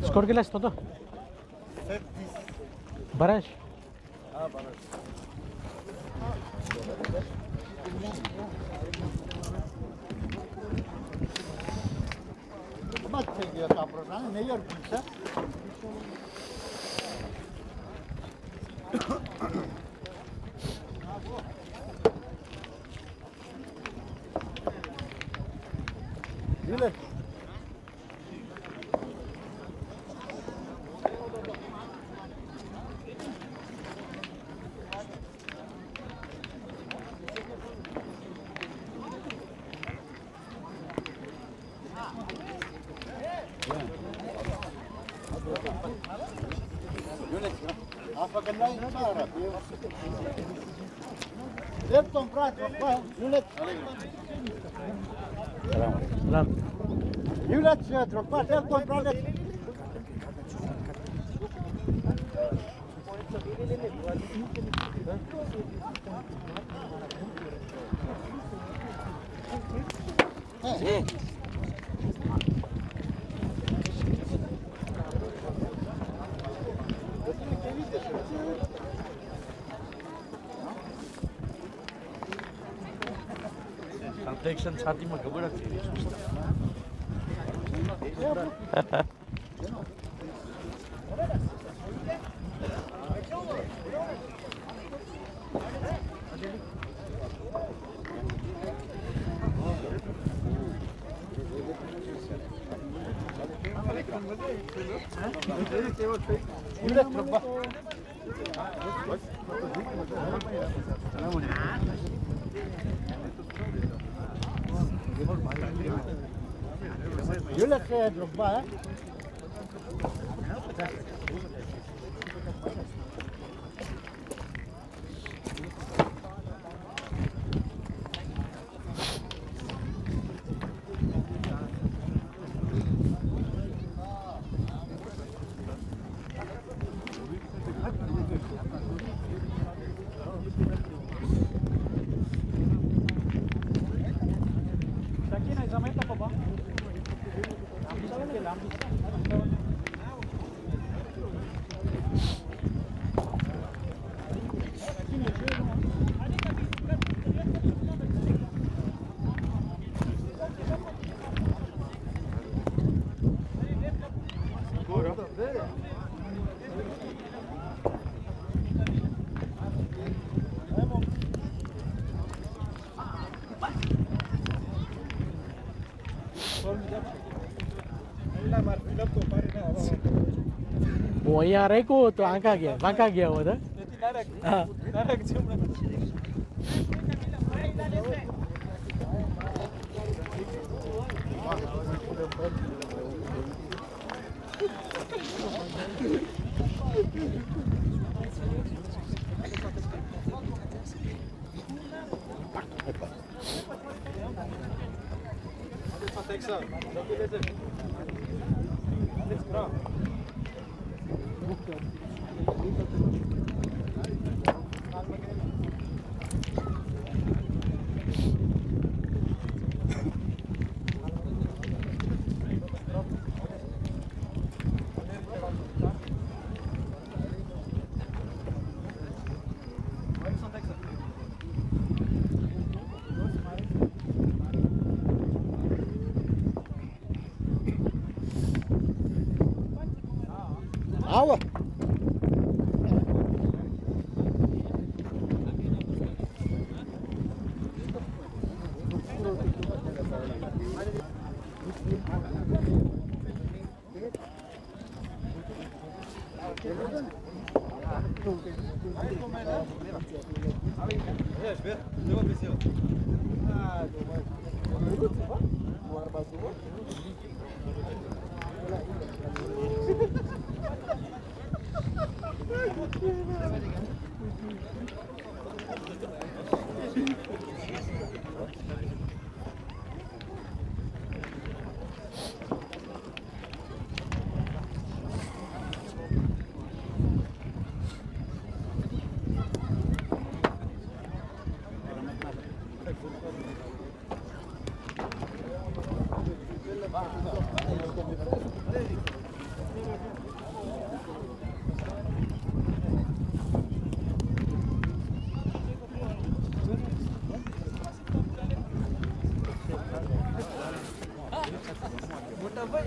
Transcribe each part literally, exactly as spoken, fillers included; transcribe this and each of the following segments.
Skor gelas toto? Baraj. Ah, baraj. Mas çekiyor kaprozanı, ne yer bilse? Yürü. Lepton, frate, Iuleț. Salam. Iuleț, tropat, Lepton, frate. Hey. Protection छातीमा घबरा थियो Iuleț e Drogba, eh? वो यहाँ रहेको तो वहाँ कहाँ गया वहाँ कहाँ गया वो तो हाँ Aua! मोटा भाई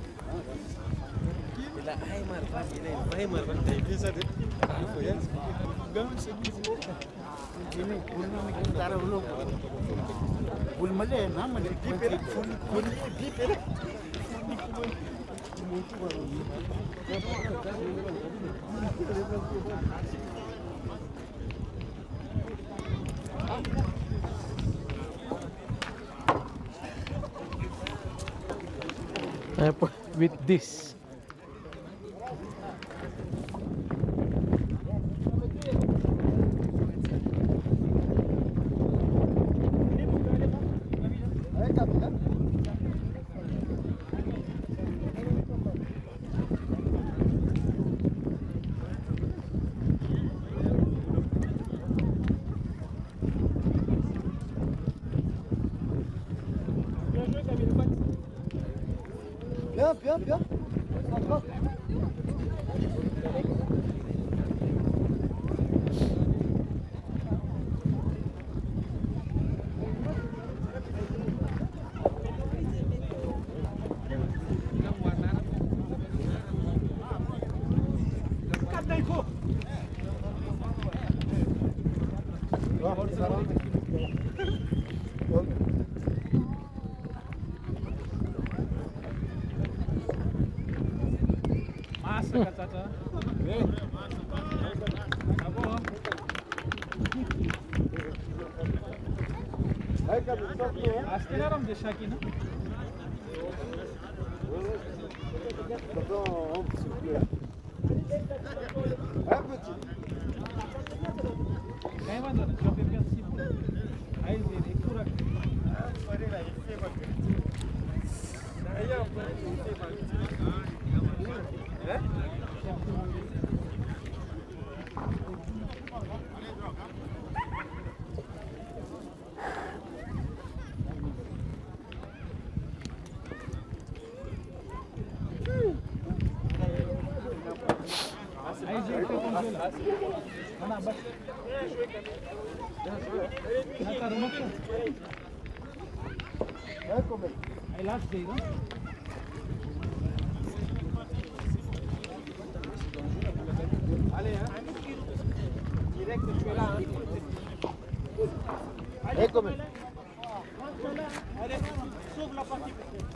bila hai mar pas ini hai mar pas dari bisa deh aku ya gam segini ini punya mungkin taruh dulu bul male na male deep full full deep I put with this. Bien, bien, bien. Masa kata-kata. Apa? Hai ka stop lo. Askeleram deşa ki na. Un petit. Kaya ba doon? Job yung kasi po. Ay, hindi kura. Pwede na isi ba? Ayaw pa isi ba? Eh? Ay, Jay, ito kung sila. Mana, ba? Nasa rumah ko. Ay, last day, no? Ale, ha? Direct escuela. Eh, come. Ale, sub la partie.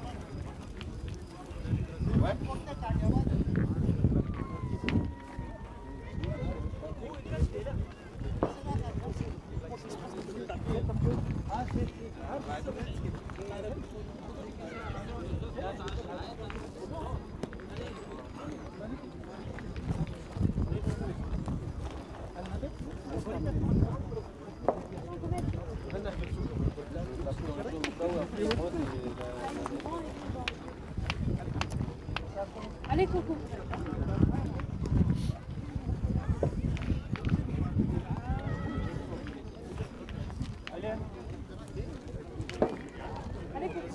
Allez, coucou. Allez. Allez, coucou.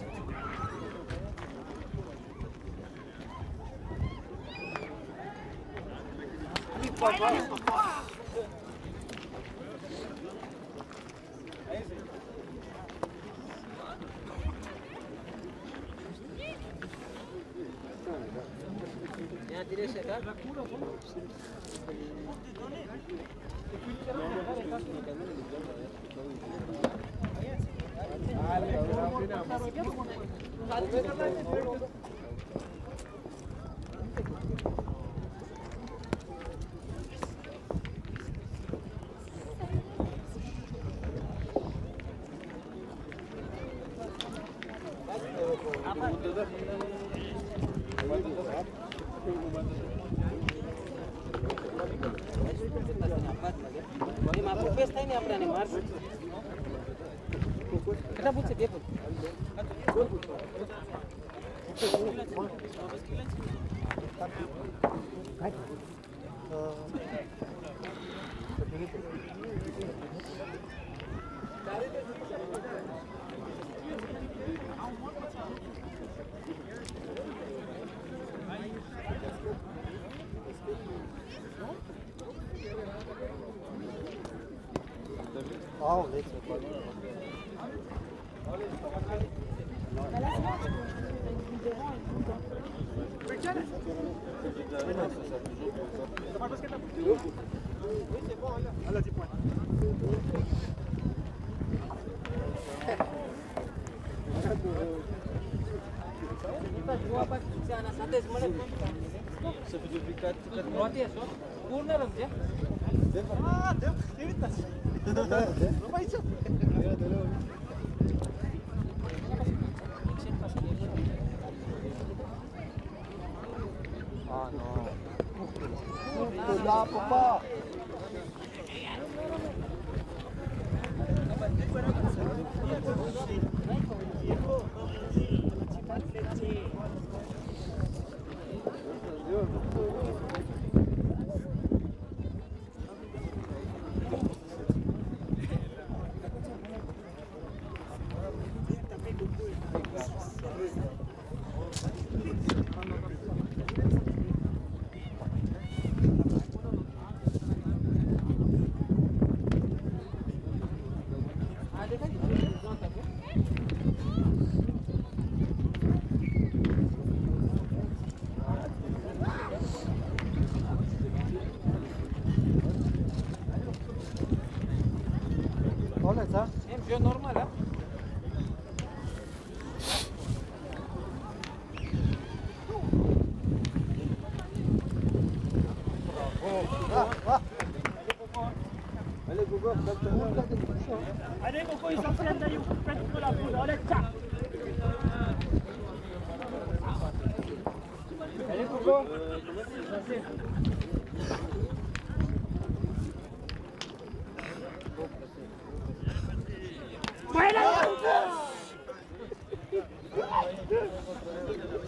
Kita buat dia pun. Ah, on est sur quoi? Bah là, c'est bon. Ça fait depuis quatre mois. पूर्ण रमते Ah, deu, ele tá. Não vai isso. Ah, não. Dá, papá. Olha só. Em jeu normal, hein? Allez, Coco, ils s'entraînent d'aller vous faire de la poudre. Allez, tcha. Allez, Coco. Voilà.